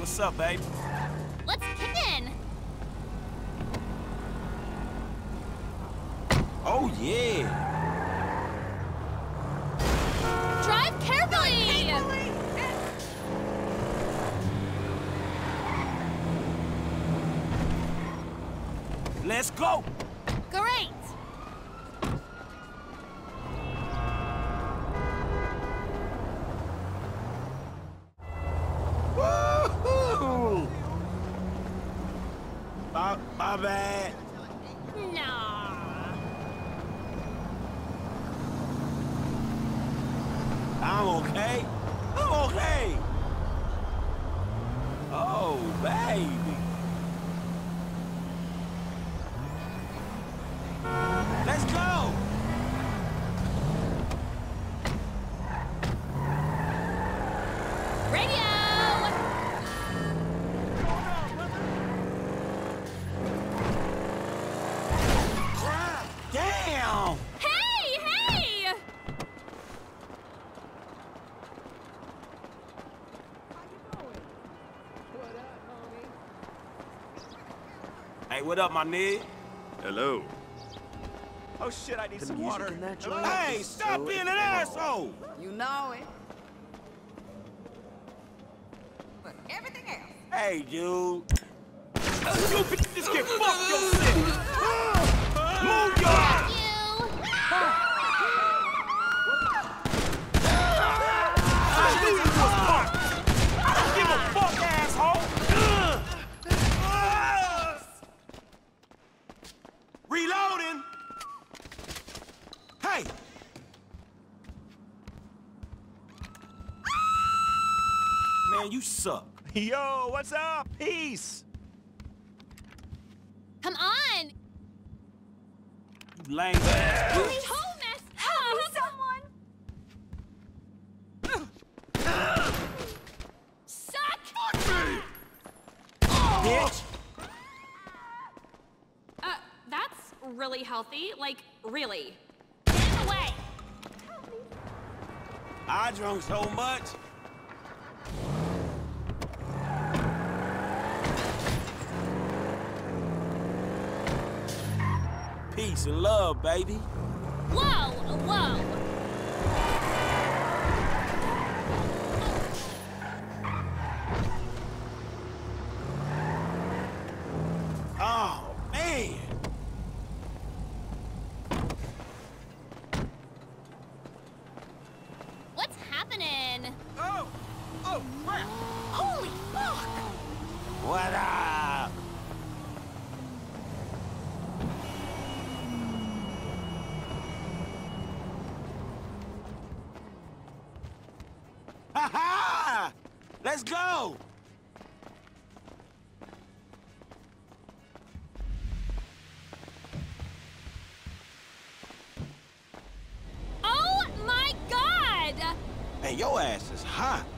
what's up, baby? Let's kick in. Oh, yeah. Drive carefully! Let's go. Great! Woo-hoo! My bad. Nah. I'm okay. I'm okay. Oh, baby. Let's go. Radio! Damn. Hey! Hey! Hey, what up, my nigga? Hello. Oh, shit, I need The some music water. in that joint Hey, is stop so being an incredible. asshole. You know it. But everything else. Hey, dude. You bitches can fuck your shit. Move your ass. You! I don't give a fuck, asshole. Reloading. Hey. Man, you suck. Yo, what's up? Peace. Come on! You lame ass bitch. Holmes! Help me, someone! Suck! Bitch. That's really healthy. Like, really. Get in the way! I drunk so much. Peace and love, baby. Whoa! Whoa! Oh, man. What's happening? Oh, crap. Holy fuck! What up? Ha ha! Let's go! Oh my god! Hey, your ass is hot.